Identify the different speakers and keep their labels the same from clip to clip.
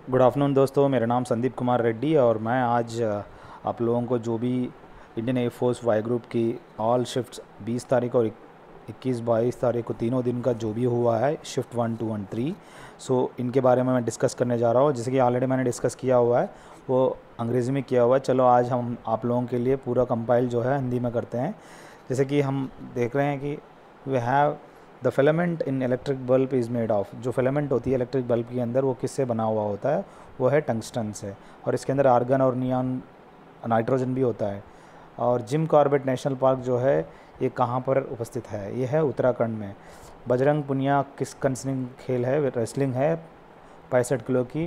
Speaker 1: Good afternoon दोस्तों, मेरा नाम संदीप कुमार रेड्डी और मैं आज आप लोगों को जो भी इंडियन एयरफोर्स वाई ग्रुप की ऑल शिफ्ट्स 20 तारीख और 21-22 तारीख को तीनों दिन का जो भी हुआ है शिफ्ट 1, 2 और 3, सो इनके बारे में मैं डिस्कस करने जा रहा हूँ। जैसे कि ऑलरेडी मैंने डिस्कस किया हुआ है वो अंग्रेज़ी में किया हुआ है। चलो आज हम आप लोगों के लिए पूरा कंपाइल जो है हिंदी में करते हैं। जैसे कि हम देख रहे हैं कि we have the filament in electric bulb is made of. जो फिलामेंट होती है इलेक्ट्रिक बल्ब के अंदर वो किससे बना हुआ होता है? वो है टंगस्टन से, और इसके अंदर आर्गन और नियॉन नाइट्रोजन भी होता है। और जिम कॉर्बेट नेशनल पार्क जो है ये कहाँ पर उपस्थित है? ये है उत्तराखंड में। बजरंग पुनिया किस कंसर्निंग खेल है? रेसलिंग है 65 किलो की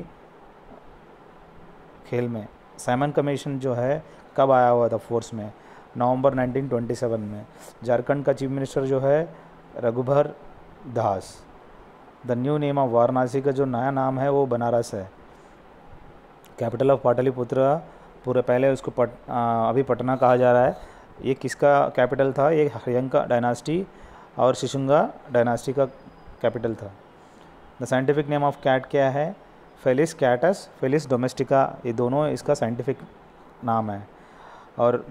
Speaker 1: खेल में। साइमन कमीशन जो है कब आया हुआ था फोर्स में? नवंबर 1927 में। झारखंड का चीफ मिनिस्टर जो है Raghubar Das. The new name of Varanasi का जो नया नाम है वो बनारस है। कैपिटल ऑफ पाटलिपुत्र, पूरे पहले उसको अभी पटना कहा जा रहा है। ये किसका कैपिटल था? ये हयंका डायनास्टी और शिशुंगा डायनास्टी का कैपिटल था। The scientific name of cat क्या है? फेलिस कैटस, फेलिस डोमेस्टिका, ये दोनों इसका साइंटिफिक नाम है। और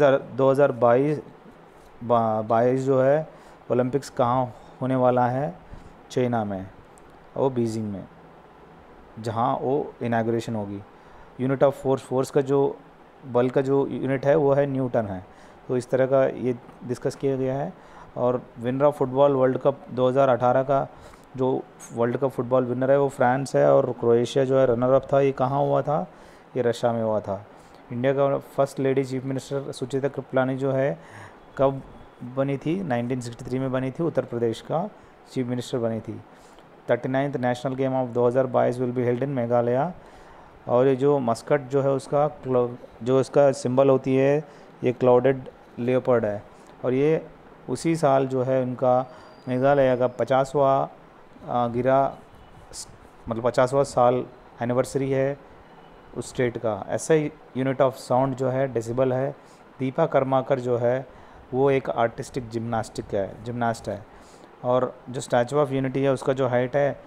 Speaker 1: 2022 जो है ओलंपिक्स कहाँ होने वाला है? चाइना में, वो बीजिंग में, जहाँ वो इनाग्रेशन होगी। यूनिट ऑफ फोर्स का जो बल का जो यूनिट है वो है न्यूटन है। तो इस तरह का ये डिस्कस किया गया है। और winner of football world cup 2018 का जो वर्ल्ड कप फुटबॉल विनर है वो फ्रांस है, और क्रोएशिया जो है रनर अप था। ये कहाँ हुआ था? ये रशिया में हुआ था। इंडिया का first lady chief minister Sucheta Kripalani जो है कब बनी थी? 1963 में बनी थी। उत्तर प्रदेश का चीफ मिनिस्टर बनी थी। 39th national game of 2022 will be held in Meghalaya. और ये जो मस्कट जो है उसका जो इसका सिंबल होती है ये क्लाउडेड लेपर्ड है। और ये उसी साल जो है उनका मेघालय का 50वां गिरा, मतलब 50वां साल एनिवर्सरी है उस स्टेट का। ऐसा ही यूनिट ऑफ साउंड जो है डेसिबल है। दीपा कर्माकर जो है वो एक आर्टिस्टिक जिम्नास्ट है। और जो स्टैचू ऑफ यूनिटी है उसका जो हाइट है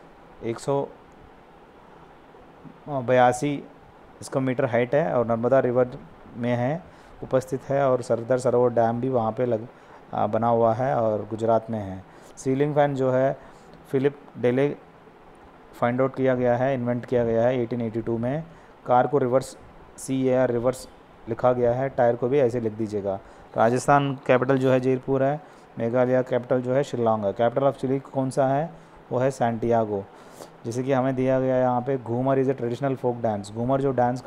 Speaker 1: 182 इसका मीटर हाइट है, और नर्मदा रिवर में है उपस्थित है। और सरदार सरोवर डैम भी वहाँ पे बना हुआ है और गुजरात में है। सीलिंग फ़ैन जो है फिलिप डेले फाइंड आउट किया गया है, इन्वेंट किया गया है 1882 में। कार को रिवर्स CAR रिवर्स लिखा गया है, टायर को भी ऐसे लिख दीजिएगा। राजस्थान कैपिटल जो है जयपुर है। मेघालय कैपिटल जो है शिलांग है। कैपिटल ऑफ चिली कौन सा है? वो है सैंटियागो। जैसे कि हमें दिया गया है यहाँ पे, Ghoomar is a traditional folk dance. Ghoomar जो डांस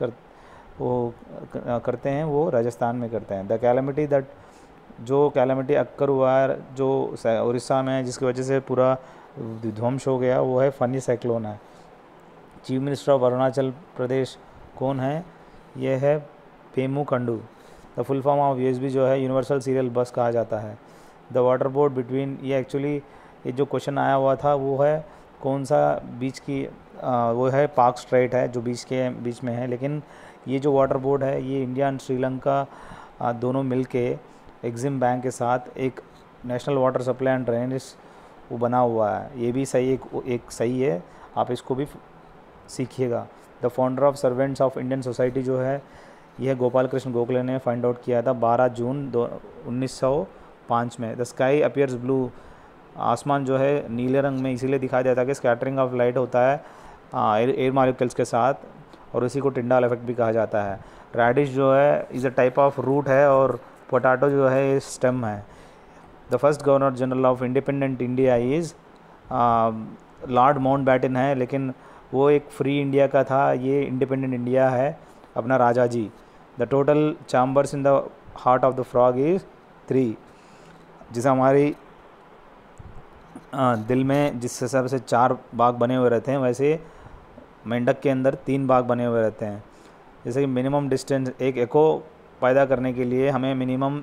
Speaker 1: करते हैं वो राजस्थान में करते हैं। द कैलेमिटी दैट जो कैलेमिटी अक्कर हुआ है जो उड़ीसा में, जिसकी वजह से पूरा ध्वंस हो गया, वो है फनी साइक्लोन है। Chief minister of Arunachal Pradesh कौन है? ये है Pema Khandu. The full form of USB जो है यूनिवर्सल सीरियल बस कहा जाता है। द वाटर बोर्ड बिटवीन, ये एक्चुअली ये जो क्वेश्चन आया हुआ था वो है कौन सा बीच की वो है पार्क स्ट्रेट है जो बीच में है। लेकिन ये जो वाटर बोर्ड है ये इंडिया एंड श्रीलंका दोनों मिल के एग्जिम बैंक के साथ एक national water supply and drainage वो बना हुआ है। ये भी सही एक सही है, आप इसको भी सीखिएगा। The founder of servants of Indian society जो है यह गोपाल कृष्ण गोखले ने फाइंड आउट किया था 12 जून 1905 में। द स्काई अपीयर्स ब्लू, आसमान जो है नीले रंग में इसीलिए दिखाई देता है कि स्कैटरिंग ऑफ लाइट होता है एयर मॉलिक्यूल्स के साथ, और इसी को टिंडाल इफेक्ट भी कहा जाता है। रेडिश जो है is a type of root है, और पोटैटो जो है स्टेम है। The first governor general of independent India is Lord Mountbatten है, लेकिन वो एक फ्री इंडिया का था, ये इंडिपेंडेंट इंडिया है अपना Raja ji. The total chambers in the heart of the frog is 3। जिसे हमारी दिल में जिस हिसाब से 4 बाग बने हुए रहते हैं, वैसे मेंढक के अंदर 3 बाग बने हुए रहते हैं। जैसे कि मिनिमम डिस्टेंस एक एको पैदा करने के लिए हमें मिनिमम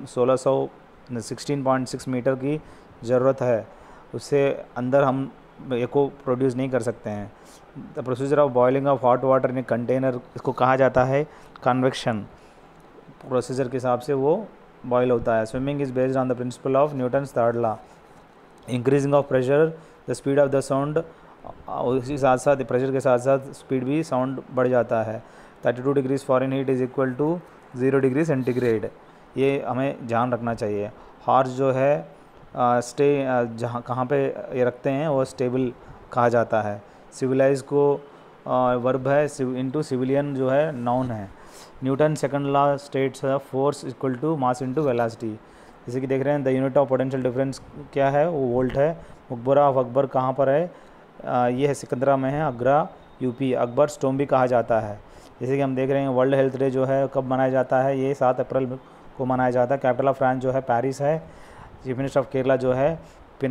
Speaker 1: 16.6 मीटर की ज़रूरत है, उससे अंदर हम एको प्रोड्यूस नहीं कर सकते हैं। The procedure of boiling of hot water in a container, इसको कहा जाता है कन्वेक्शन प्रोसीजर के हिसाब से वो बॉयल होता है। Swimming is based on the principle of Newton's third law. Increasing of pressure, the speed of the sound उसी साथ साथ प्रेशर के साथ साथ स्पीड भी साउंड बढ़ जाता है। 32 degrees Fahrenheit heat is equal to 0 degree centigrade, ये हमें ध्यान रखना चाहिए। हॉर्स जो है स्टे जहाँ कहाँ पे ये रखते हैं वो स्टेबल कहा जाता है। सिविलाइज को वर्ब है, इनटू सिविलियन जो है नाउन है। Newton second law states force equal to mass into velocity. जैसे कि देख रहे हैं the unit of potential difference क्या है, वो वोल्ट है। मकबरा ऑफ अकबर कहाँ पर है, ये है सिकंदरा में है, आगरा यूपी। अकबर स्टोम भी कहा जाता है। जैसे कि हम देख रहे हैं वर्ल्ड हेल्थ डे जो है कब मनाया जाता है, ये 7 अप्रैल को मनाया जाता है। कैपिटल ऑफ फ्रांस जो है पेरिस है। चीफ मिनिस्टर ऑफ केरला जो है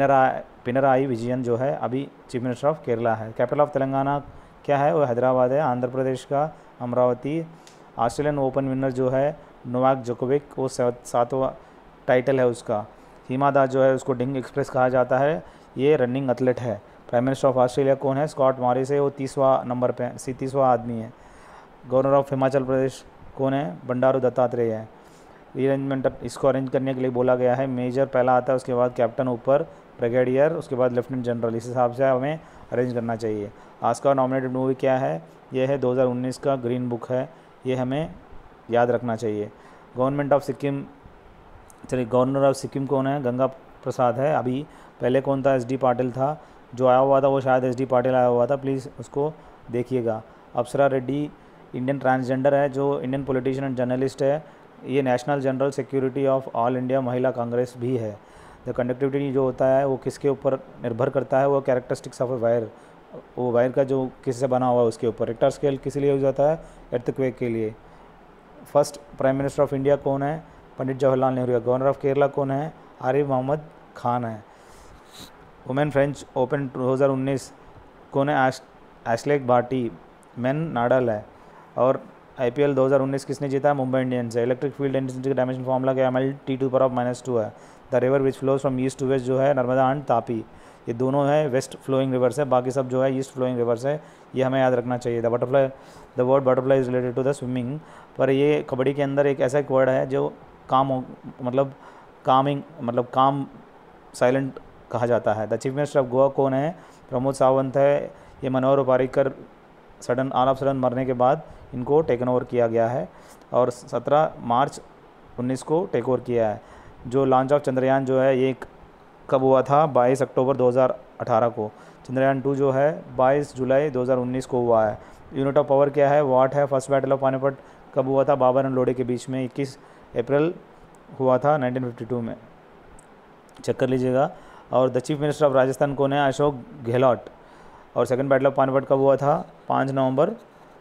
Speaker 1: पिनराई विजयन जो है अभी चीफ मिनिस्टर ऑफ केरला है। कैपिटल ऑफ तेलंगाना क्या है, वो हैदराबाद है। आंध्र प्रदेश का अमरावती। ऑस्ट्रेलियन ओपन विनर जो है नोवाक जोकोविक, वो 7वां टाइटल है उसका। हिमा दास जो है उसको डिंग एक्सप्रेस कहा जाता है, ये रनिंग एथलीट है। प्राइम मिनिस्टर ऑफ ऑस्ट्रेलिया कौन है, स्कॉट मॉरिस है, वो 30वां नंबर पे 30वां आदमी है। गवर्नर ऑफ हिमाचल प्रदेश कौन है, बंडारू दत्तात्रेय है। अरेंजमेंट इसको अरेंज करने के लिए बोला गया है, मेजर पहला आता है, उसके बाद कैप्टन, ऊपर ब्रिगेडियर, उसके बाद लेफ्टिनेंट जनरल। इस हिसाब से हमें अरेंज करना चाहिए। ऑस्कर नॉमिनेटेड मूवी क्या है, ये है 2019 का ग्रीन बुक है, ये हमें याद रखना चाहिए। गवर्नमेंट ऑफ सिक्किम, चलिए गवर्नर ऑफ सिक्किम कौन है, गंगा प्रसाद है अभी। पहले कौन था, SD पाटिल था। जो आया हुआ था वो शायद SD पाटिल आया हुआ था, प्लीज़ उसको देखिएगा। अप्सरा रेड्डी इंडियन ट्रांसजेंडर है, जो इंडियन पॉलिटिशियन एंड जर्नलिस्ट है। ये national general security of all India Mahila Congress भी है। द कंडक्टिविटी जो होता है वो किसके ऊपर निर्भर करता है, वो कैरेक्टरिस्टिक्स ऑफ ए वायर, वो वायर का जो किससे बना हुआ है उसके ऊपर। रिक्टर स्केल किस लिए यूज होता है, एर्थक्वेक के लिए। First prime minister of India कौन है, पंडित जवाहरलाल नेहरू है। गवर्नर ऑफ केरला कौन है, आरिफ मोहम्मद खान है। वुमेन फ्रेंच ओपन 2019 कौन है, एशलेक बार्टी। मेन नाडाल है। और IPL 2019 किसने जीता, मुंबई इंडियंस है। Electric field intensity dimension formula क्या, ML T2⁻²⁻2 है। The river which flows from east to west जो है नर्मदा एंड तापी, ये दोनों है वेस्ट फ्लोइंग रिवर्स है, बाकी सब जो है ईस्ट फ्लोइंग रिवर्स है, ये हमें याद रखना चाहिए। The word butterfly is related to the swimming, पर ये कबड्डी के अंदर एक ऐसा एक वर्ड है जो मतलब काम साइलेंट कहा जाता है। The chief minister of Goa कौन है, प्रमोद सावंत है। ये Manohar Parrikar all of sudden मरने के बाद इनको टेकन ओवर किया गया है, और 17 मार्च 19 को टेक ओवर किया है। जो लॉन्च ऑफ चंद्रयान जो है ये कब हुआ था, 22 अक्टूबर 2018 को। चंद्रयान 2 जो है 22 जुलाई 2019 को हुआ है। यूनिट ऑफ पावर क्या है, वाट है। फर्स्ट बैटल ऑफ पानीपत कब हुआ था, बाबर एंड लोधी के बीच में 21 अप्रैल हुआ था 1952 में, चेक कर लीजिएगा। और the chief minister of Rajasthan कौन है, अशोक गहलोत। और सेकंड बैटल ऑफ पानीपत कब हुआ था, 5 नवंबर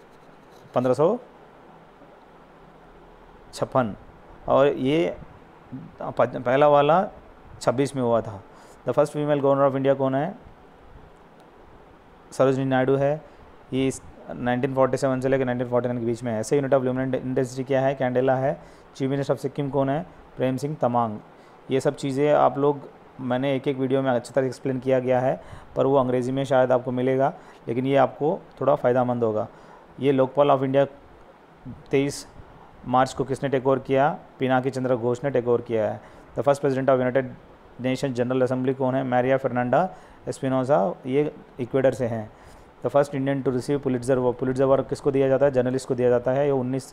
Speaker 1: 1556, और ये पहला वाला 26 में हुआ था। The first female governor of India कौन है, सरोजिनी नायडू है। ये 1947 से लेकर 1949 के बीच में है। ऐसे यूनिट ऑफ ल्यूमिनेंट इंटेंसिटी क्या है, कैंडेला है। चीफ मिनिस्टर ऑफ सिक्किम कौन है, प्रेम सिंह तमांग। ये सब चीज़ें आप लोग, मैंने एक वीडियो में अच्छी तरह एक्सप्लेन किया गया है, पर वो अंग्रेज़ी में शायद आपको मिलेगा, लेकिन ये आपको थोड़ा फ़ायदामंद होगा। ये लोकपाल ऑफ इंडिया 23 मार्च को किसने टेक ओवर किया, पिनाकी चंद्र घोष ने टेक ओवर किया है। The first president of united nation general assembly कौन है, मैरिया फर्नांडा एस्पिनोसा, ये इक्वेडर से हैं। The first Indian to receive Pulitzer award किसको दिया जाता है, जर्नलिस्ट को दिया जाता है। ये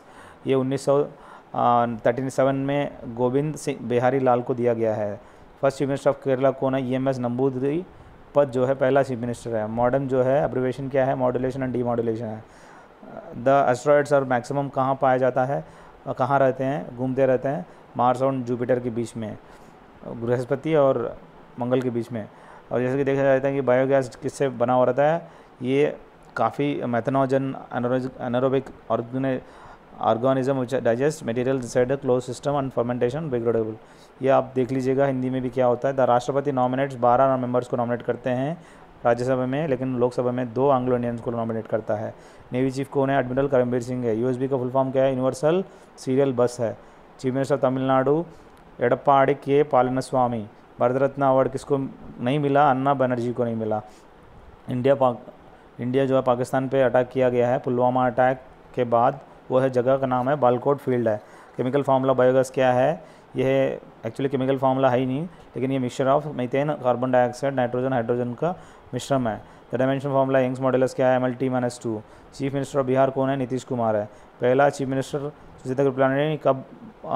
Speaker 1: 1937 में गोविंद सिंह बिहारी लाल को दिया गया है। First chief minister of Kerala कौन है, EMS नंबूदिरी पद जो है पहला चीफ मिनिस्टर है। मॉडर्न जो है एब्रिवेशन क्या है, मॉड्यूलेशन एंड डीमॉड्यूलेशन है। द एस्ट्रॉयड्स और मैक्सिमम कहाँ पाया जाता है, कहाँ रहते हैं, घूमते रहते हैं, मार्स और जुपिटर के बीच में, बृहस्पति और मंगल के बीच में। और जैसे कि देखा जाता है कि बायोगैस किससे बना हुआ रहता है, ये काफ़ी methanogen anaerobic organism digest material inside the close system and fermentation biodegradable. ये आप देख लीजिएगा हिंदी में भी क्या होता है। द राष्ट्रपति नॉमिनेट्स 12 मेंबर्स को नॉमिनेट करते हैं राज्यसभा में, लेकिन लोकसभा में 2 एंग्लो इंडियंस को नॉमिनेट करता है। नेवी चीफ कौन है, एडमिरल करमबीर सिंह है। USB का फुल फॉर्म क्या है, यूनिवर्सल सीरियल बस है। चीफ मिनिस्टर तमिलनाडु एडप्पाडी के पालनस्वामी। भारत रत्न अवार्ड किसको नहीं मिला, अन्ना बनर्जी को नहीं मिला। इंडिया जो है पाकिस्तान पे अटैक किया गया है पुलवामा अटैक के बाद, वो है जगह का नाम है बालकोट फील्ड है। केमिकल फार्मूला बायोगैस क्या है, यह एक्चुअली केमिकल फार्मूला है ही नहीं, लेकिन ये mixture of methane, carbon dioxide, nitrogen, hydrogen का मिश्रम है। The dimension formula Young's modulus क्या है, MLT-2। Chief minister of Bihar कौन है, नीतीश कुमार है। पहला चीफ मिनिस्टर सुचेता कृपलानी ने कब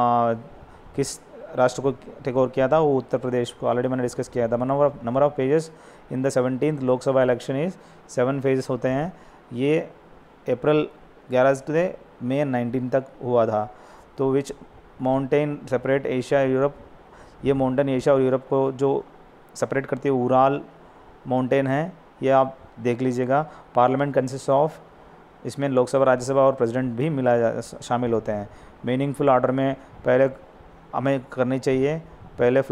Speaker 1: किस राष्ट्र को टेक ओवर किया था, वो उत्तर प्रदेश को, ऑलरेडी मैंने डिस्कस किया था। Number of pages in the 17th Lok Sabha election is 7 phases होते हैं। ये अप्रैल 11 से मई 19 तक हुआ था। तो which mountain separate Asia Europe, ये माउंटेन एशिया और यूरोप को जो सेपरेट करती है उराल माउंटेन है, ये आप देख लीजिएगा। पार्लियामेंट कंसिस्ट ऑफ, इसमें लोकसभा राज्यसभा और प्रेसिडेंट भी शामिल होते हैं। मीनिंगफुल ऑर्डर में पहले हमें करनी चाहिए। पहले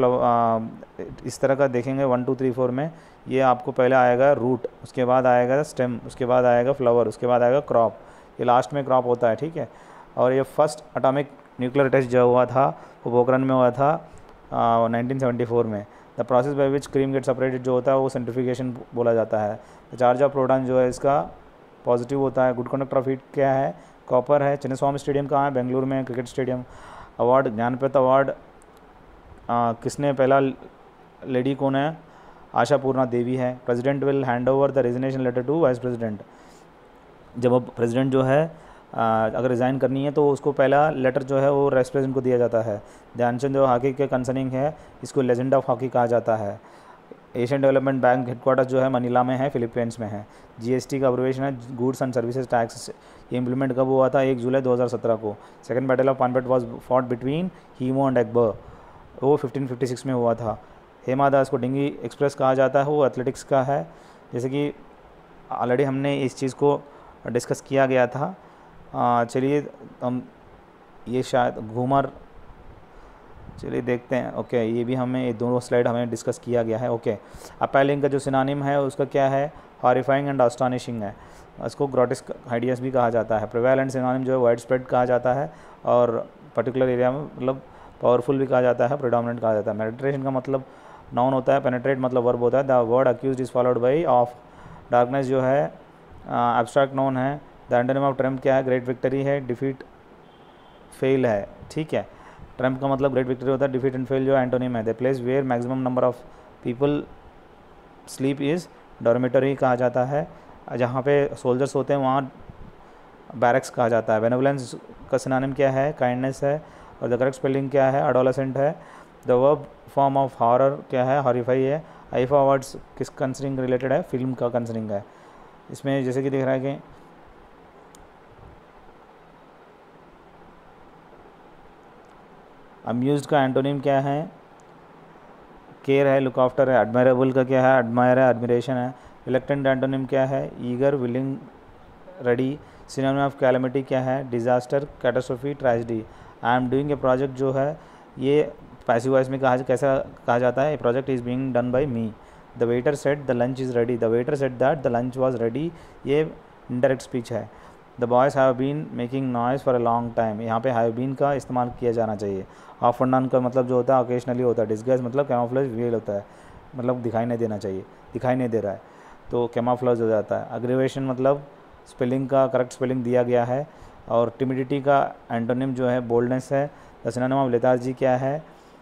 Speaker 1: इस तरह का देखेंगे 1 2 3 4 में, ये आपको पहले आएगा रूट, उसके बाद आएगा स्टेम, उसके बाद आएगा फ्लावर, उसके बाद आएगा क्रॉप, ये लास्ट में क्रॉप होता है, ठीक है। और ये फर्स्ट एटॉमिक न्यूक्लियर टेस्ट जो हुआ था वो पोखरण में हुआ था 1974 में। The process by which cream get separated जो होता है वो सेंट्रीफ्यूगेशन बोला जाता है। द चार्ज ऑफ प्रोटॉन जो है इसका पॉजिटिव होता है। गुड कंडक्टर ऑफ हीट क्या है, कॉपर है। चिन्नस्वामी स्टेडियम कहाँ है, बेंगलुरु में, cricket stadium. Award, Jnanpith award किसने, पहला लेडी कौन है, आशापूर्णा देवी है। President will hand over the resignation letter to vice president, जब अब प्रेसिडेंट जो है अगर रिज़ाइन करनी है तो उसको पहला लेटर जो है वो वाइस प्रेसिडेंट को दिया जाता है। ध्यानचंद जो हॉकी के कंसर्निंग है, इसको लेजेंड ऑफ हॉकी कहा जाता है। एशियन डेवलपमेंट बैंक हेडक्वार्टर जो है मनीला में है, फिलीपींस में है। जीएसटी का अब्रिविएशन है गुड्स एंड सर्विसेज टैक्स। ये इंप्लीमेंट कब हुआ था, 1 जुलाई 2017 को। Second battle of Panipat was fought between Hemu and Akbar, वो 1556 में हुआ था। हेमा दास को डिंगी एक्सप्रेस कहा जाता है, वो एथलेटिक्स का है। जैसे कि ऑलरेडी हमने इस चीज़ को डिस्कस किया गया था। चलिए हम ये शायद घूमर, चलिए देखते हैं। ओके, ये भी हमें, ये दोनों स्लाइड हमें डिस्कस किया गया है। ओके, अपैलिंग का जो सिनोनिम है उसका क्या है, हॉरिफाइंग एंड अस्टॉनिशिंग है। इसको ग्रोटेस्क हाइडियस भी कहा जाता है। प्रिवेलेंट सिनोनिम जो है वाइड स्प्रेड कहा जाता है, और पर्टिकुलर एरिया में मतलब पावरफुल भी कहा जाता है, प्रिडोमिनेंट कहा जाता है। मेडिटेशन का मतलब नाउन होता है, पेनिट्रेट मतलब वर्ब होता है। The word accused is followed by of. Darkness जो है एब्स्ट्रैक्ट नाउन है। द एंटोनिम ऑफ ट्रम्प क्या है, ग्रेट विक्ट्री है, डिफीट फेल है, ठीक है। ट्रम्प का मतलब ग्रेट विक्ट्री होता है, डिफीट एंड फेल जो एंटोनिम है। The place where maximum number of people sleep is dormitory कहा जाता है। जहाँ पे सोल्जर्स होते हैं वहाँ बैरक्स कहा जाता है। बेनेवलेंस का सिनोनिम क्या है, काइंडनेस है। और द करेक्ट स्पेलिंग क्या है, एडोलेसेंट है। The verb form of horror क्या है, हॉरिफाई है। आईफा अवार्ड्स किस कंसर्निंग रिलेटेड है, फिल्म का कंसर्निंग है। इसमें जैसे कि दिख रहा है कि अम्यूज्ड का एंटोनिम क्या है, केयर है, लुक आफ्टर है। एडमायरेबल का क्या है, एडमायर है, एडमिरेशन है। रिलक्टेंट एंटोनिम क्या है, eager, willing, ready. Synonym of calamity क्या है, disaster, catastrophe, tragedy. I am doing a project जो है ये पैसिव वॉइस में कैसा कहा जाता है, a project is being done by me. The waiter said the lunch is ready, the waiter said that the lunch was ready, ये indirect speech है। The boys have been making noise for a long time, यहाँ पे have been का इस्तेमाल किया जाना चाहिए। Of and on का मतलब जो होता है ओकेजनली होता है। डिस्गाइज मतलब कैमोफ्लेज वेल होता है, मतलब दिखाई नहीं देना चाहिए, दिखाई नहीं दे रहा है तो कैमोफ्लेज हो जाता है। अग्रीवेशन मतलब स्पेलिंग का करेक्ट स्पेलिंग दिया गया है। और टिमिडिटी का एंटोनिम जो है बोल्डनेस है। द सिनोनिम ऑफ लेथार्जी क्या है,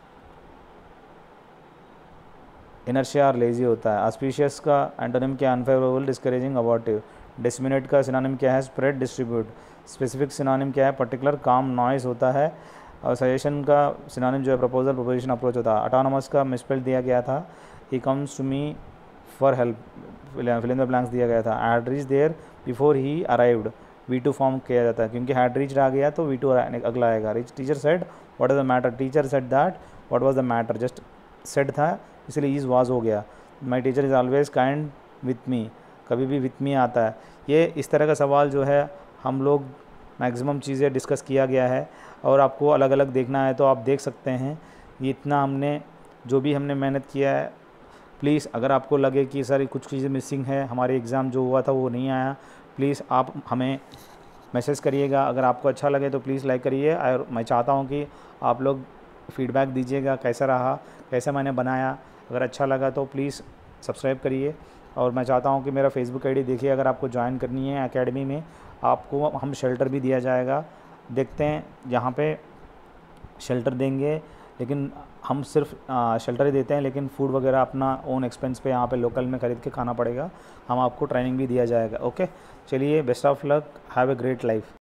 Speaker 1: इनर्शिया और लेजी होता है। ऑस्पिशियस का एंटोनिम क्या, अनफेवरेबल, डिस्करेजिंग, अबॉर्टिव। डिसमिनेट का सिनोनिम क्या है, स्प्रेड, डिस्ट्रीब्यूट। स्पेसिफिक सिनोनिम क्या है, पर्टिकुलर, काम, नॉइस होता है। और सजेशन का सिनोनिम जो है प्रपोजल, प्रोपोजिशन, अप्रोच होता है। ऑटोनोमस का मिसस्पेल दिया गया था, he comes to me for help, fill in the blanks दिया गया था। Had reach there before he arrived, V2 form किया जाता है क्योंकि हैड रीच आ गया तो V2 अगला आएगा। Rich teacher said what is the matter, teacher said that what was the matter, just said था इसलिए इज़ वाज हो गया। My teacher is always kind with me, कभी भी विथ मी आता है। ये इस तरह का सवाल जो है हम लोग मैक्सिमम चीज़ें डिस्कस किया गया है, और आपको अलग अलग देखना है तो आप देख सकते हैं। ये इतना हमने जो भी हमने मेहनत किया है, प्लीज़ अगर आपको लगे कि सर कुछ चीज़ें मिसिंग है, हमारे एग्ज़ाम जो हुआ था वो नहीं आया, प्लीज़ आप हमें मैसेज करिएगा। अगर आपको अच्छा लगे तो प्लीज़ लाइक करिए। और मैं चाहता हूँ कि आप लोग फीडबैक दीजिएगा कैसा रहा, कैसे मैंने बनाया। अगर अच्छा लगा तो प्लीज़ सब्सक्राइब करिए। और मैं चाहता हूँ कि मेरा फेसबुक आईडी देखिए, अगर आपको ज्वाइन करनी है एकेडमी में, आपको हम शेल्टर भी दिया जाएगा। देखते हैं यहाँ पे शेल्टर देंगे लेकिन हम सिर्फ शेल्टर ही देते हैं, लेकिन फूड वगैरह अपना ओन एक्सपेंस पे यहाँ पे लोकल में ख़रीद के खाना पड़ेगा। हम आपको ट्रेनिंग भी दिया जाएगा। ओके, चलिए, best of luck, have a great life.